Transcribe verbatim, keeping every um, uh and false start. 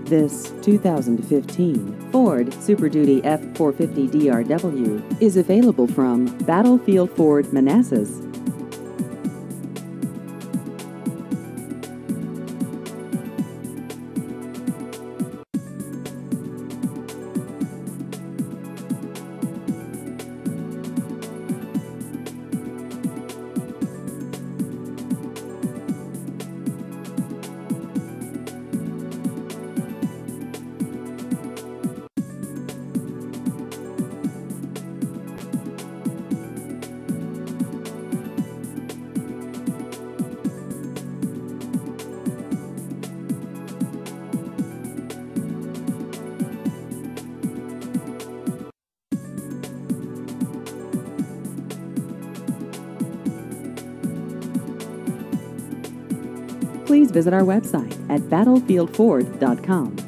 This two thousand fifteen Ford Super Duty F four fifty D R W is available from Battlefield Ford Manassas. Please visit our website at battlefield ford dot com.